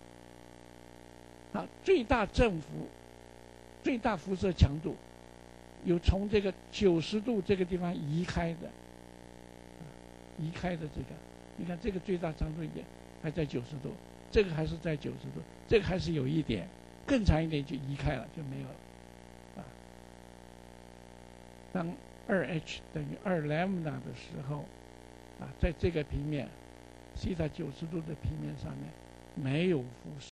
啊，最大振幅、最大辐射强度，有从这个九十度这个地方移开的，移开的这个，你看这个最大长度也还在九十度，这个还是在九十度，这个还是有一点，更长一点就移开了，就没有了。啊，当二 h 等于二 lambda 的时候，啊，在这个平面，西塔九十度的平面上面没有辐射。